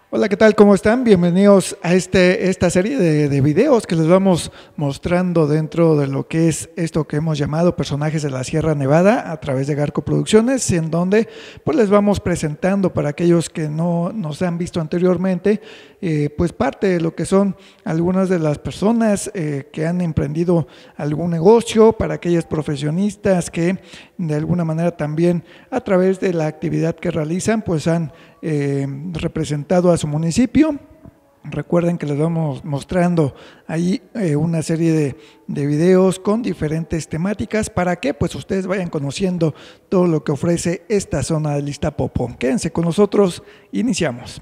Hola, ¿qué tal? ¿Cómo están? Bienvenidos a esta serie de videos que les vamos mostrando dentro de lo que es esto que hemos llamado Personajes de la Sierra Nevada a través de Garco Producciones, en donde pues les vamos presentando para aquellos que no nos han visto anteriormente, pues parte de lo que son algunas de las personas que han emprendido algún negocio, para aquellos profesionistas que de alguna manera también a través de la actividad que realizan pues han representado a su municipio. Recuerden que les vamos mostrando ahí una serie de videos con diferentes temáticas para que pues ustedes vayan conociendo todo lo que ofrece esta zona del Iztapopo. Quédense con nosotros, iniciamos.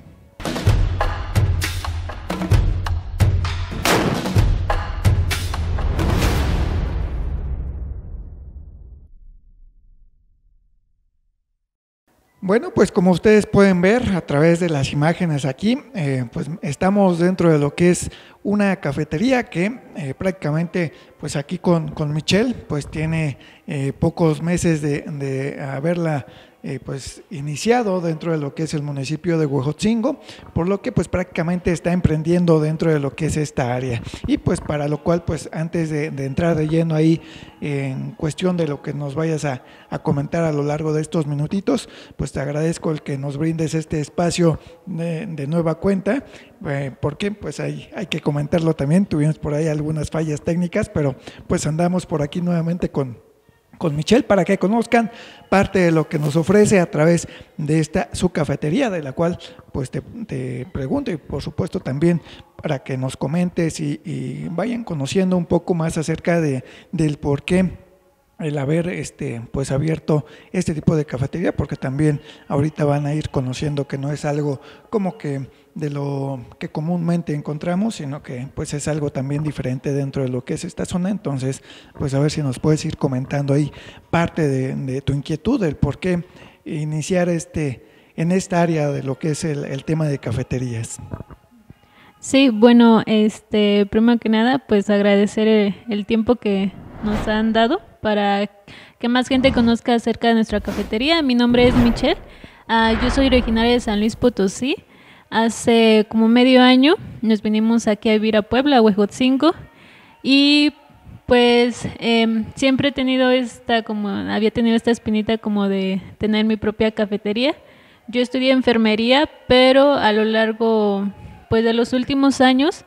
Bueno, pues como ustedes pueden ver a través de las imágenes aquí, pues estamos dentro de lo que es una cafetería que prácticamente pues aquí con Michelle pues tiene pocos meses de haberla pues iniciado dentro de lo que es el municipio de Huejotzingo, por lo que pues prácticamente está emprendiendo dentro de lo que es esta área, y pues para lo cual pues antes de entrar de lleno ahí en cuestión de lo que nos vayas a comentar a lo largo de estos minutitos, pues te agradezco el que nos brindes este espacio de nueva cuenta, porque pues hay que comentarlo también, tuvimos por ahí algunas fallas técnicas, pero pues andamos por aquí nuevamente con Michelle para que conozcan parte de lo que nos ofrece a través de esta su cafetería, de la cual pues te pregunto, y por supuesto también para que nos comentes y vayan conociendo un poco más acerca del por qué el haber pues abierto este tipo de cafetería, porque también ahorita van a ir conociendo que no es algo como que de lo que comúnmente encontramos, sino que pues es algo también diferente dentro de lo que es esta zona. Entonces pues a ver si nos puedes ir comentando ahí parte de tu inquietud, del por qué iniciar en esta área de lo que es el tema de cafeterías. Sí, bueno, primero que nada, pues agradecer el tiempo que nos han dado para que más gente conozca acerca de nuestra cafetería. Mi nombre es Michelle, yo soy originaria de San Luis Potosí. Hace como medio año nos vinimos aquí a vivir a Puebla, a Huejotzingo, y pues siempre he tenido había tenido esta espinita como de tener mi propia cafetería. Yo estudié enfermería, pero a lo largo pues de los últimos años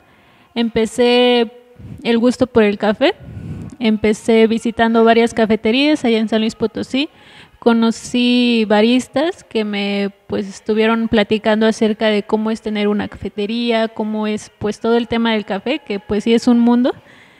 empecé el gusto por el café. Empecé visitando varias cafeterías allá en San Luis Potosí. Conocí baristas que me pues estuvieron platicando acerca de cómo es tener una cafetería, cómo es pues todo el tema del café, que pues sí es un mundo.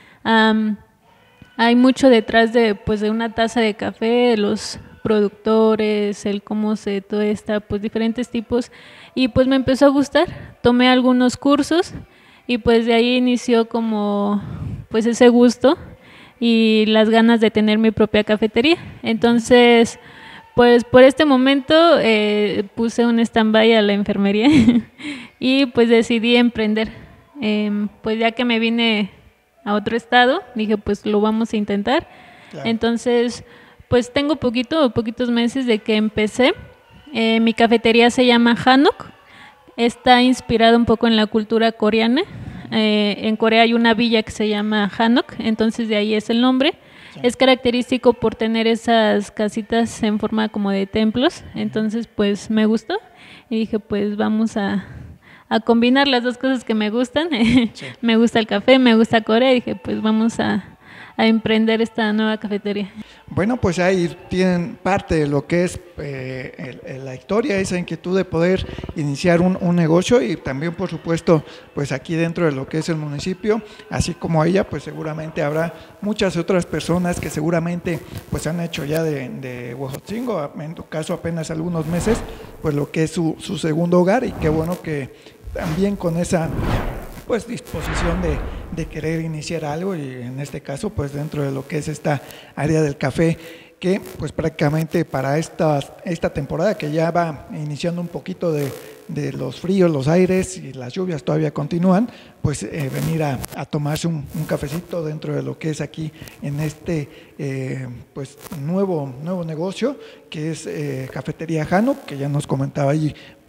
Hay mucho detrás de una taza de café, los productores, el cómo se todo está, pues diferentes tipos, y pues me empezó a gustar. Tomé algunos cursos y pues de ahí inició como pues ese gusto y las ganas de tener mi propia cafetería. Entonces, pues por este momento puse un stand-by a la enfermería y pues decidí emprender. Pues ya que me vine a otro estado, dije pues lo vamos a intentar. Claro. Entonces, pues tengo poquitos meses de que empecé. Mi cafetería se llama Hanok, está inspirada un poco en la cultura coreana. En Corea hay una villa que se llama Hanok, entonces de ahí es el nombre. Sí. Es característico por tener esas casitas en forma como de templos, entonces pues me gustó y dije pues vamos a combinar las dos cosas que me gustan. Sí. Me gusta el café, me gusta Corea, y dije pues vamos a emprender esta nueva cafetería. Bueno, pues ahí tienen parte de lo que es la historia, esa inquietud de poder iniciar un negocio, y también por supuesto pues aquí dentro de lo que es el municipio, así como ella, pues seguramente habrá muchas otras personas que seguramente pues han hecho ya de Huejotzingo, en tu caso apenas algunos meses, pues lo que es su segundo hogar, y qué bueno que también con esa pues disposición de querer iniciar algo, y en este caso pues dentro de lo que es esta área del café, que pues prácticamente para esta temporada que ya va iniciando un poquito de los fríos, los aires y las lluvias todavía continúan, pues venir a tomarse un cafecito dentro de lo que es aquí en pues nuevo negocio que es Cafetería Hanok, que ya nos comentaba ahí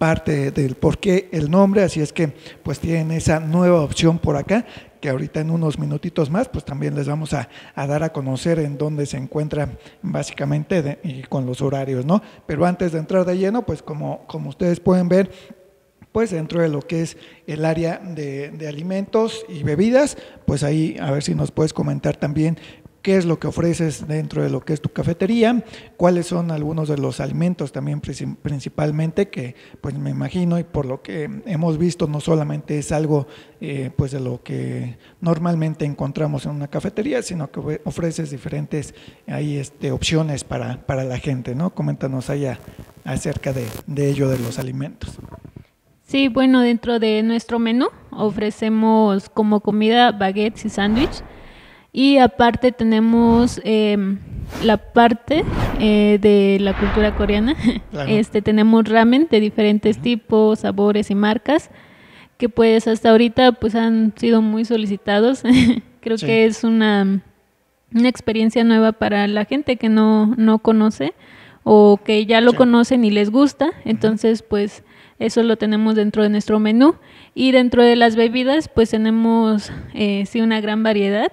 parte del por qué el nombre, así es que pues tienen esa nueva opción por acá, que ahorita en unos minutitos más pues también les vamos a dar a conocer en dónde se encuentra básicamente y con los horarios, ¿no? Pero antes de entrar de lleno, pues como ustedes pueden ver, pues dentro de lo que es el área de alimentos y bebidas, pues ahí a ver si nos puedes comentar también qué es lo que ofreces dentro de lo que es tu cafetería, cuáles son algunos de los alimentos también principalmente, que pues me imagino y por lo que hemos visto no solamente es algo pues de lo que normalmente encontramos en una cafetería, sino que ofreces diferentes ahí opciones para la gente, ¿no? Coméntanos allá acerca de ello, de los alimentos. Sí, bueno, dentro de nuestro menú ofrecemos como comida baguettes y sándwich, y aparte tenemos la parte de la cultura coreana. Claro. Tenemos ramen de diferentes tipos, sabores y marcas, que pues hasta ahorita pues han sido muy solicitados. Creo sí. que es una experiencia nueva para la gente que no conoce o que ya lo sí. conocen y les gusta, entonces pues eso lo tenemos dentro de nuestro menú. Y dentro de las bebidas pues tenemos sí una gran variedad.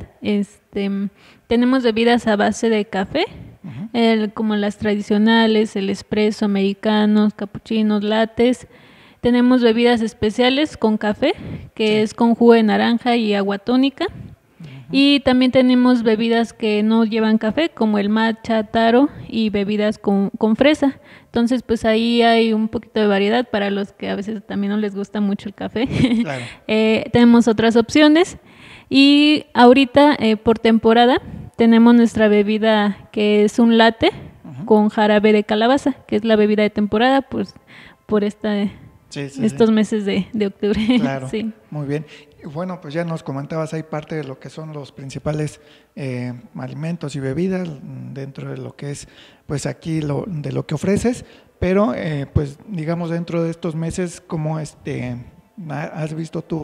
Tenemos bebidas a base de café, como las tradicionales, el espresso, americanos, capuchinos, lattes. Tenemos bebidas especiales con café, que sí. es con jugo de naranja y agua tónica. Y también tenemos bebidas que no llevan café, como el matcha, taro, y bebidas con fresa. Entonces, pues ahí hay un poquito de variedad para los que a veces también no les gusta mucho el café. Claro. Tenemos otras opciones. Y ahorita, por temporada, tenemos nuestra bebida que es un latte con jarabe de calabaza, que es la bebida de temporada, pues por estos meses de octubre. Claro, sí. Muy bien. Bueno, pues ya nos comentabas ahí parte de lo que son los principales alimentos y bebidas dentro de lo que es, pues aquí de lo que ofreces, pero pues digamos dentro de estos meses, ¿cómo has visto tú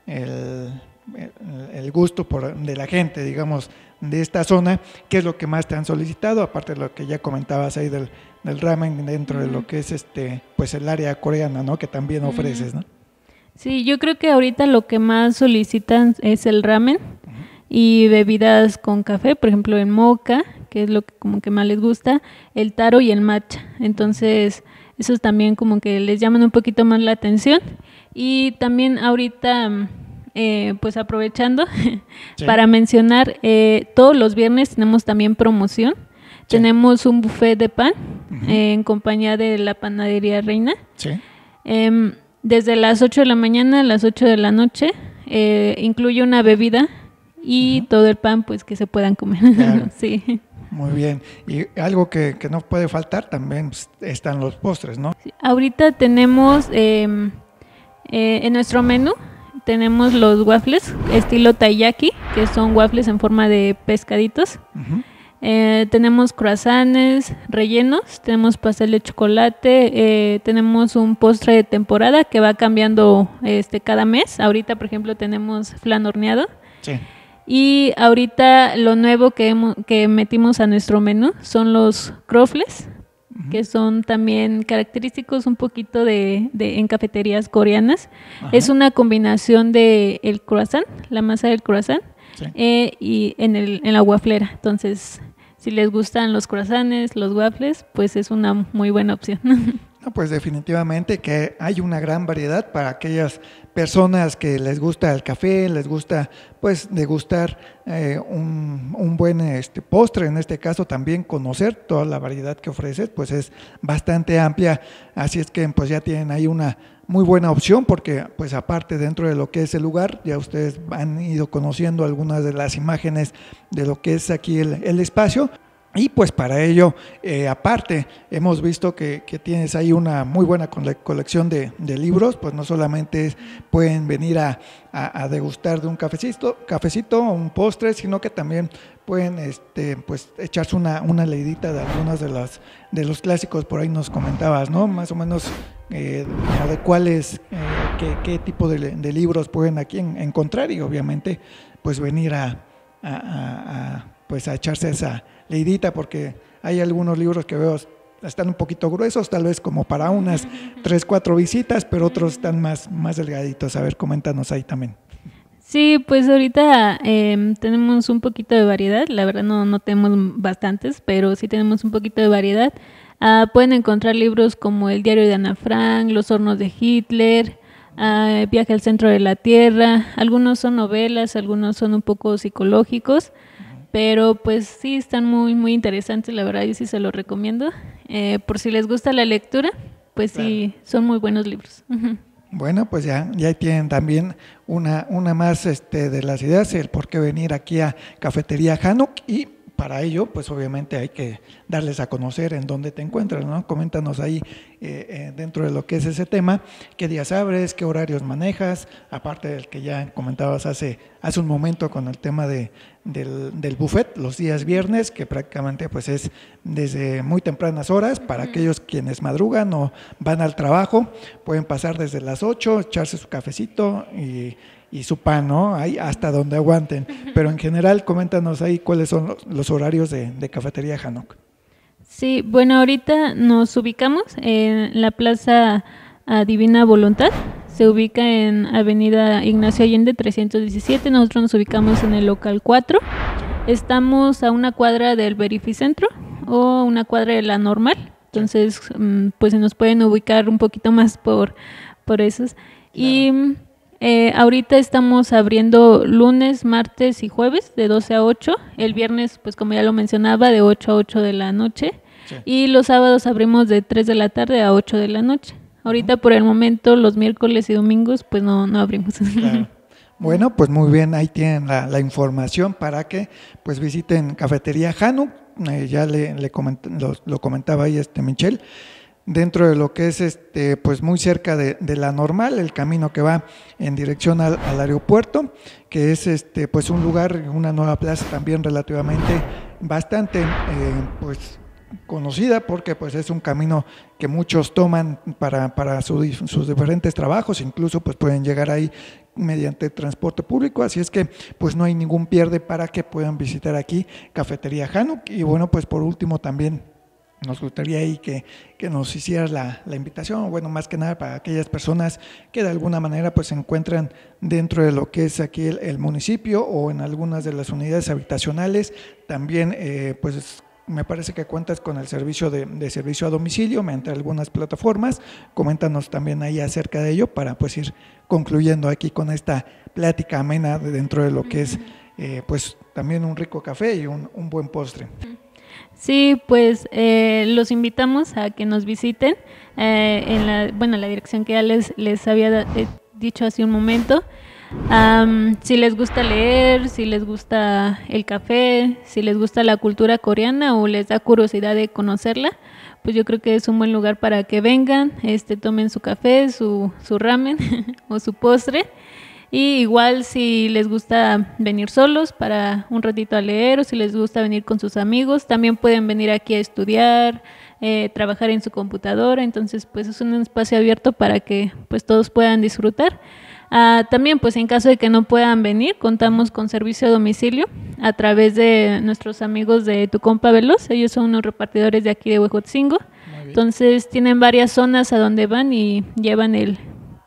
el gusto de la gente, digamos, de esta zona? ¿Qué es lo que más te han solicitado? Aparte de lo que ya comentabas ahí del ramen dentro de lo que es pues el área coreana, ¿no? Que también ofreces, ¿no? Sí, yo creo que ahorita lo que más solicitan es el ramen y bebidas con café, por ejemplo el mocha, que es lo que como que más les gusta, el taro y el matcha. Entonces, esos también como que les llaman un poquito más la atención. Y también ahorita, pues aprovechando sí. para mencionar, todos los viernes tenemos también promoción. Sí. Tenemos un buffet de pan en compañía de la panadería Reina. Sí. Desde las 8 de la mañana a las 8 de la noche, incluye una bebida y todo el pan pues que se puedan comer. Claro. Sí. Muy bien. Y algo que no puede faltar también pues, están los postres, ¿no? Sí. Ahorita tenemos en nuestro menú tenemos los waffles estilo taiyaki, que son waffles en forma de pescaditos. Tenemos croissants rellenos, tenemos pastel de chocolate, tenemos un postre de temporada que va cambiando cada mes. Ahorita, por ejemplo, tenemos flan horneado. Sí. Y ahorita lo nuevo que metimos a nuestro menú son los crofles, que son también característicos un poquito en cafeterías coreanas. Es una combinación de el croissant, la masa del croissant, sí. Y en la waflera. Entonces, si les gustan los croissants, los waffles, pues es una muy buena opción. No, pues definitivamente que hay una gran variedad para aquellas personas que les gusta el café, les gusta pues degustar un buen postre, en este caso también conocer toda la variedad que ofreces, pues es bastante amplia, así es que pues ya tienen ahí una muy buena opción, porque pues aparte dentro de lo que es el lugar, ya ustedes han ido conociendo algunas de las imágenes de lo que es aquí el espacio. Y pues para ello, aparte, hemos visto que tienes ahí una muy buena colección de libros, pues no solamente pueden venir a degustar de un cafecito o un postre, sino que también pueden pues echarse una leidita de algunos de los clásicos, por ahí nos comentabas, ¿no? Más o menos de cuáles, qué tipo de libros pueden aquí encontrar y obviamente pues venir pues a echarse esa leidita, porque hay algunos libros que veo están un poquito gruesos, tal vez como para unas 3, 4 visitas, pero otros están más delgaditos. A ver, coméntanos ahí también. Sí, pues ahorita tenemos un poquito de variedad, la verdad no tenemos bastantes, pero sí tenemos un poquito de variedad. Pueden encontrar libros como El diario de Ana Frank, Los hornos de Hitler, Viaje al centro de la Tierra. Algunos son novelas, algunos son un poco psicológicos, pero pues sí están muy interesantes, la verdad yo sí se los recomiendo. Por si les gusta la lectura, pues claro, sí, son muy buenos libros. Bueno, pues ya tienen también una más de las ideas, el por qué venir aquí a Cafetería Hanuk, y para ello, pues obviamente hay que darles a conocer en dónde te encuentras, ¿no? Coméntanos ahí dentro de lo que es ese tema, qué días abres, qué horarios manejas, aparte del que ya comentabas hace un momento con el tema del buffet, los días viernes, que prácticamente pues es desde muy tempranas horas, para aquellos quienes madrugan o van al trabajo, pueden pasar desde las 8, echarse su cafecito y su pan, ¿no? Ahí hasta donde aguanten. Pero en general, coméntanos ahí cuáles son los horarios de Cafetería Hanuk. Sí, bueno, ahorita nos ubicamos en la Plaza Divina Voluntad. Se ubica en Avenida Ignacio Allende 317. Nosotros nos ubicamos en el local 4. Estamos a una cuadra del Verificentro o una cuadra de la Normal. Entonces, pues se nos pueden ubicar un poquito más por esos. Y ahorita estamos abriendo lunes, martes y jueves de 12 a 8. El viernes, pues como ya lo mencionaba, de 8 a 8 de la noche. Sí. Y los sábados abrimos de 3 de la tarde a 8 de la noche. Ahorita por el momento los miércoles y domingos pues no abrimos. Claro. Bueno, pues muy bien, ahí tienen la información para que pues visiten Cafetería Hanuk. Ya lo comentaba ahí Michelle, dentro de lo que es pues muy cerca de la Normal, el camino que va en dirección al aeropuerto, que es pues un lugar, una nueva plaza también relativamente bastante pues conocida, porque pues es un camino que muchos toman para sus diferentes trabajos, incluso pues pueden llegar ahí mediante transporte público, así es que pues no hay ningún pierde para que puedan visitar aquí Cafetería Hanuk. Y bueno, pues por último también nos gustaría ahí que nos hicieras la invitación, bueno, más que nada para aquellas personas que de alguna manera pues se encuentran dentro de lo que es aquí el municipio o en algunas de las unidades habitacionales. También pues me parece que cuentas con el servicio de servicio a domicilio mediante algunas plataformas. Coméntanos también ahí acerca de ello para pues ir concluyendo aquí con esta plática amena dentro de lo que es pues también un rico café y un buen postre. Sí, pues los invitamos a que nos visiten en la dirección que ya les había dicho hace un momento. Si les gusta leer, si les gusta el café, si les gusta la cultura coreana o les da curiosidad de conocerla, pues yo creo que es un buen lugar para que vengan, tomen su café, su ramen o su postre. Y igual si les gusta venir solos para un ratito a leer, o si les gusta venir con sus amigos, también pueden venir aquí a estudiar, trabajar en su computadora. Entonces pues es un espacio abierto para que pues todos puedan disfrutar. También pues en caso de que no puedan venir, contamos con servicio a domicilio a través de nuestros amigos de Tu Compa Veloz. Ellos son unos repartidores de aquí de Huejotzingo. Entonces tienen varias zonas a donde van y llevan el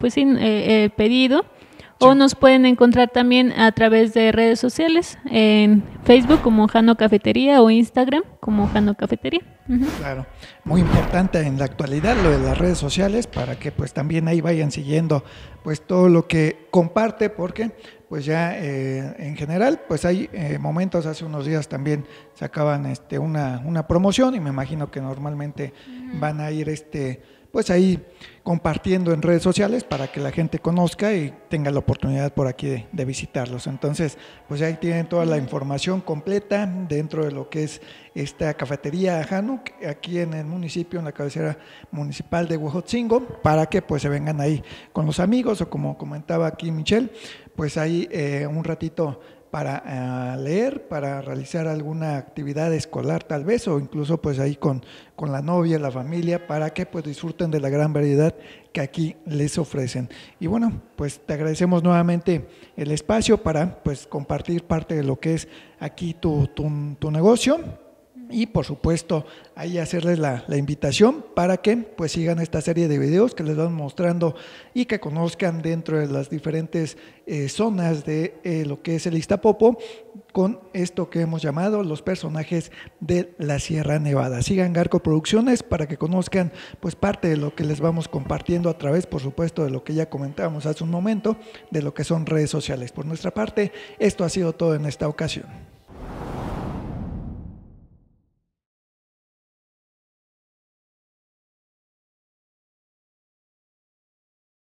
pedido. O nos pueden encontrar también a través de redes sociales, en Facebook como Jano Cafetería o Instagram como Jano Cafetería. Claro, muy importante en la actualidad lo de las redes sociales, para que pues también ahí vayan siguiendo pues todo lo que comparte, porque pues ya en general pues hay momentos, hace unos días también sacaban una promoción, y me imagino que normalmente van a ir pues ahí compartiendo en redes sociales para que la gente conozca y tenga la oportunidad por aquí de visitarlos. Entonces, pues ahí tienen toda la información completa dentro de lo que es esta Cafetería Hanuk, aquí en el municipio, en la cabecera municipal de Huejotzingo, para que pues se vengan ahí con los amigos, o como comentaba aquí Michelle, pues ahí un ratito para leer, para realizar alguna actividad escolar tal vez, o incluso pues ahí con la novia, la familia, para que pues disfruten de la gran variedad que aquí les ofrecen. Y bueno, pues te agradecemos nuevamente el espacio para pues compartir parte de lo que es aquí tu negocio. y por supuesto ahí hacerles la invitación para que pues sigan esta serie de videos que les van mostrando y que conozcan dentro de las diferentes zonas de lo que es el Iztapopo, con esto que hemos llamado los personajes de la Sierra Nevada. Sigan Garco Producciones para que conozcan pues parte de lo que les vamos compartiendo a través, por supuesto, de lo que ya comentábamos hace un momento, de lo que son redes sociales. Por nuestra parte, esto ha sido todo en esta ocasión.